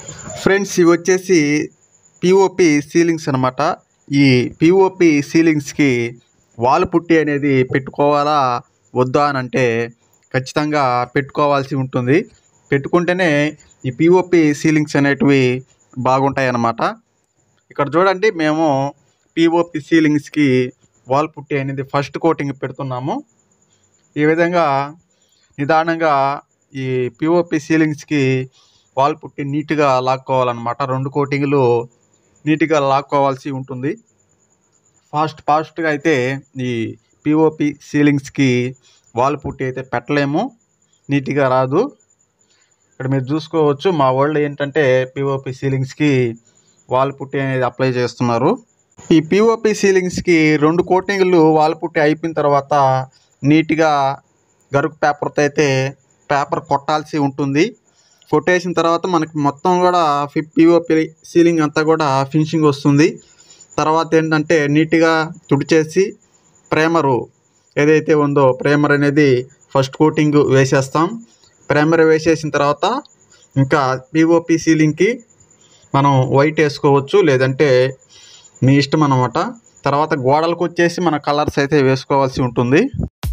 Friends, ఇవి వచ్చేసి POP ceilings అనమాట. ఈ పిఓపి సీలింగ్స్కి వాల్ పుట్టి అనేది పెట్టుకోవాలా వద్దా అని అంటే ఖచ్చితంగా పెట్టుకోవాల్సి ఉంటుంది. పెట్టుకుంటేనే ఈ పిఓపి సీలింగ్స్ అనేటివి బాగుంటాయి అన్నమాట. ఇక్కడ చూడండి, మేము పిఓపి సీలింగ్స్కి వాల్ పుట్టి అనేది ఫస్ట్ కోటింగ్ పెడుతున్నాము. ఈ విధంగా నిదానంగా ఈ పిఓపి సీలింగ్స్కి వాల్ పుట్టి నీట్గా లాక్కోవాలన్నమాట. 2 కోటింగ్లు నీట్గా లాక్కోవాల్సి ఉంటుంది. ఫాస్ట్గా అయితే ఈ పిఓపి సీలింగ్స్కి వాల్ పుట్టి అయితే పెట్టలేము, నీట్గా రాదు. ఇక్కడ మీరు చూసుకోవచ్చు, మా వాళ్ళు ఏంటంటే పిఓపి సీలింగ్స్కి వాల్ పుట్టి అనేది అప్లై చేస్తున్నారు. ఈ పిఓపి సీలింగ్స్కి 2 కోటింగ్లు వాల్ పుట్టి అయిపోయిన తర్వాత నీట్గా గరుకు పేపర్తో అయితే పేపర్ కొట్టాల్సి ఉంటుంది. కొట్టేసిన తర్వాత మనకి మొత్తం కూడా పిఓపి సీలింగ్ అంతా కూడా ఫినిషింగ్ వస్తుంది. తర్వాత ఏంటంటే నీట్గా తుడిచేసి ప్రైమరు ఏదైతే ఉందో ప్రైమర్ అనేది ఫస్ట్ కోటింగ్ వేసేస్తాం. ప్రైమర్ వేసేసిన తర్వాత ఇంకా పిఓపి సీలింగ్కి మనం వైట్ వేసుకోవచ్చు, లేదంటే మీ ఇష్టం అన్నమాట. తర్వాత గోడలకు వచ్చేసి మన కలర్స్ అయితే వేసుకోవాల్సి ఉంటుంది.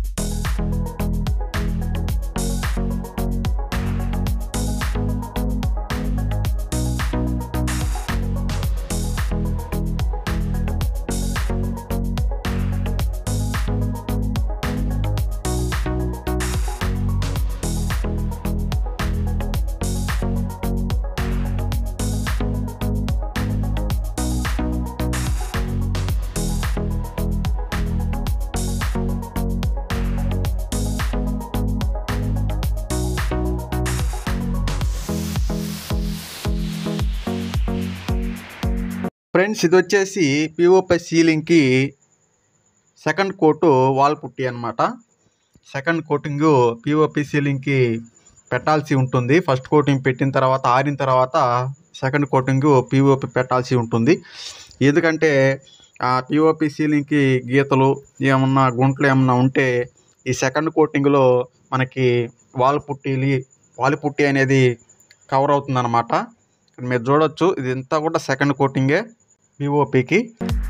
ఫ్రెండ్స్, ఇది వచ్చేసి పిఓపి సీలింగ్కి సెకండ్ కోటు వాల్ పుట్టి అనమాట. సెకండ్ కోటింగ్ పిఓపి సీలింగ్కి పెట్టాల్సి ఉంటుంది. ఫస్ట్ కోటింగ్ పెట్టిన తర్వాత ఆరిన తర్వాత సెకండ్ కోటింగ్ పిఓపి పెట్టాల్సి ఉంటుంది. ఎందుకంటే ఆ పిఓపి సీలింగ్కి గీతలు ఏమన్నా గుంటలు ఏమన్నా ఉంటే ఈ సెకండ్ కోటింగ్లో మనకి వాల్ పుట్టి అనేది కవర్ అవుతుంది అనమాట. మీరు చూడొచ్చు, ఇది అంతా కూడా సెకండ్ కోటింగే పిఓపికి.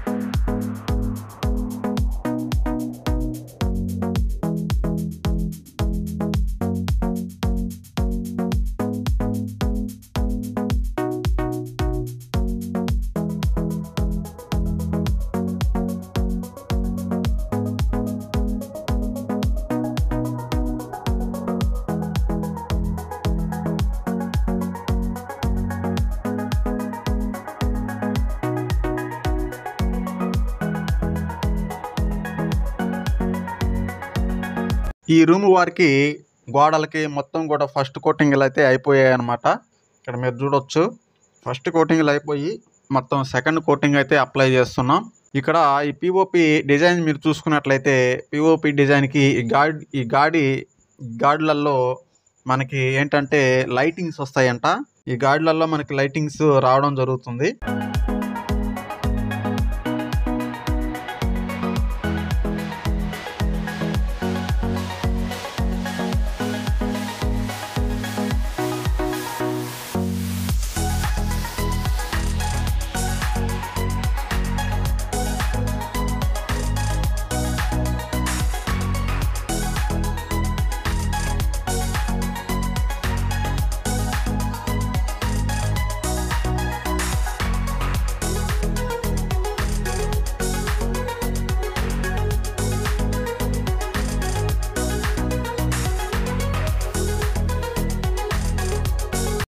ఈ రూమ్ వారికి గోడలకి మొత్తం కూడా ఫస్ట్ కోటింగ్లు అయితే అయిపోయాయి అన్నమాట. ఇక్కడ మీరు చూడొచ్చు, ఫస్ట్ కోటింగ్లు అయిపోయి మొత్తం సెకండ్ కోటింగ్ అయితే అప్లై చేస్తున్నాం. ఇక్కడ ఈ పిఓపి డిజైన్ మీరు చూసుకున్నట్లయితే పిఓపి డిజైన్కి ఈ గాడిలలో మనకి ఏంటంటే లైటింగ్స్ వస్తాయంట. ఈ గాడిలలో మనకి లైటింగ్స్ రావడం జరుగుతుంది.